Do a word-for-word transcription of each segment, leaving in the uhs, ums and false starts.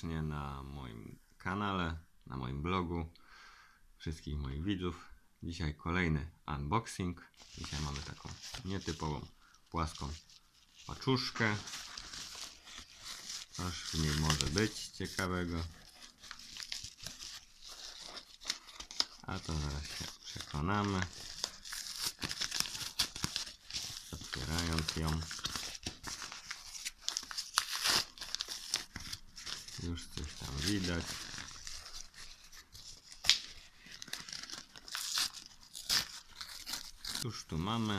serdecznie na moim kanale, na moim blogu, wszystkich moich widzów. Dzisiaj kolejny unboxing. Dzisiaj mamy taką nietypową, płaską paczuszkę. Coś w niej może być ciekawego. A to zaraz się przekonamy. Otwierając ją. Już coś tam widać. Cóż tu mamy?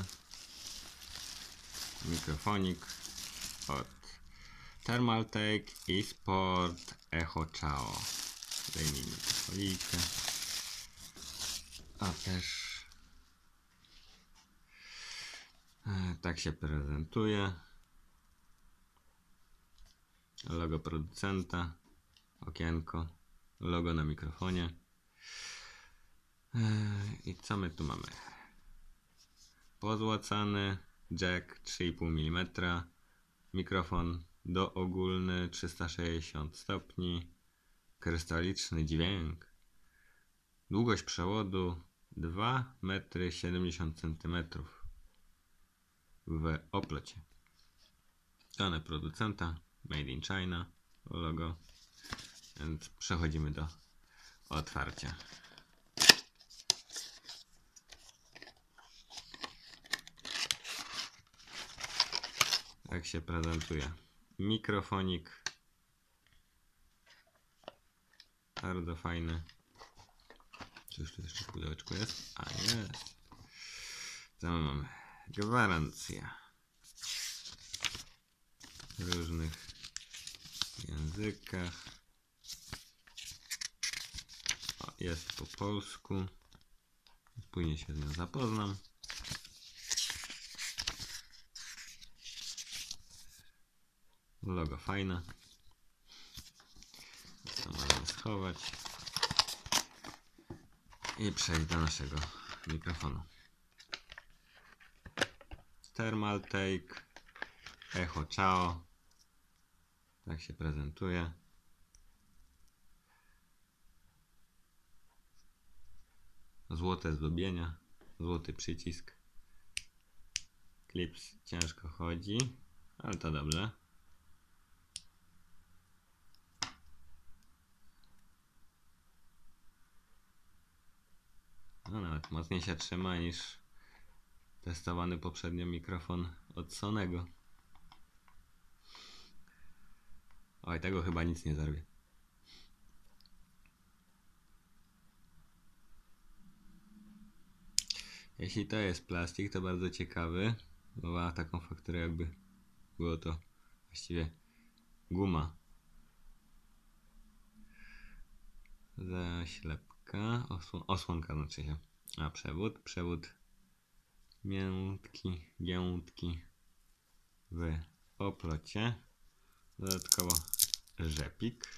Mikrofonik od Thermaltake eSport Echo Chao. Zdejmijmy tę folikę. A też tak się prezentuje. Logo producenta, okienko, logo na mikrofonie. I co my tu mamy? Pozłacany jack trzy i pół milimetra, mikrofon doogólny trzysta sześćdziesiąt stopni, krystaliczny dźwięk, długość przewodu dwa metry siedemdziesiąt centymetrów w oplocie. Dane producenta Made in China, logo, więc przechodzimy do otwarcia. Tak się prezentuje mikrofonik. Bardzo fajny. Coś tu jeszcze w pudełeczku jest? A jest. Co my mamy? Gwarancja. W różnych językach. O, jest po polsku. Później się z nią zapoznam. Logo fajne. To możemy schować. I przejść do naszego mikrofonu. Thermaltake Echo Chao. Tak się prezentuje. Złote zdobienia, złoty przycisk. Klips ciężko chodzi, ale to dobrze. No nawet mocniej się trzyma niż testowany poprzednio mikrofon od Sonego. Oj, tego chyba nic nie zerwie. Jeśli to jest plastik, to bardzo ciekawy, bo ma taką fakturę, jakby było to właściwie guma. Zaślepka, osłon osłonka znaczy się. A przewód, przewód miętki, giętki w oplocie. Dodatkowo rzepik.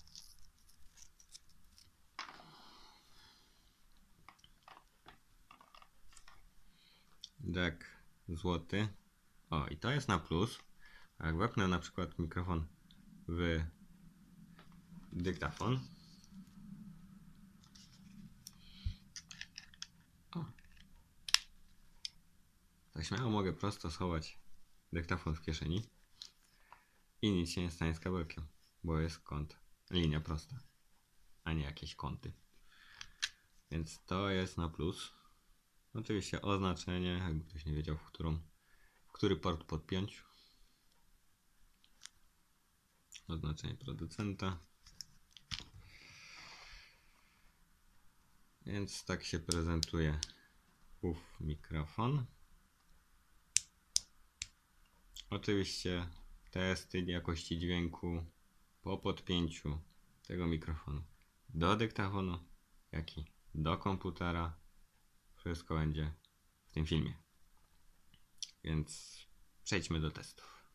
Jack złoty. O, i to jest na plus. Jak wepnę na przykład mikrofon w dyktafon. O. To śmiało mogę prosto schować dyktafon w kieszeni. I nic się nie stanie z kabelkiem, bo jest kąt, linia prosta, a nie jakieś kąty. Więc to jest na plus. Oczywiście oznaczenie, jakby ktoś nie wiedział, w którą, w który port podpiąć. Oznaczenie producenta. Więc tak się prezentuje ów mikrofon. Oczywiście testy jakości dźwięku po podpięciu tego mikrofonu do dyktafonu, jak i do komputera. Wszystko będzie w tym filmie. Więc przejdźmy do testów.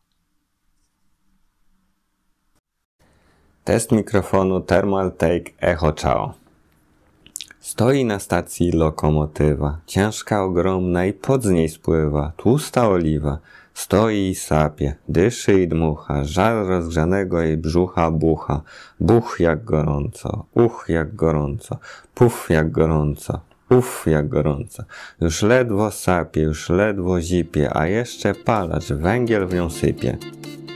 Test mikrofonu Thermaltake Echo Chao. Stoi na stacji lokomotywa, ciężka, ogromna i pod z niej spływa tłusta oliwa. Stoi i sapie, dyszy i dmucha, żar rozgrzanego jej brzucha bucha. Buch jak gorąco, uch jak gorąco, puf jak gorąco, uff jak gorąco. Już ledwo sapie, już ledwo zipie, a jeszcze palacz węgiel w nią sypie.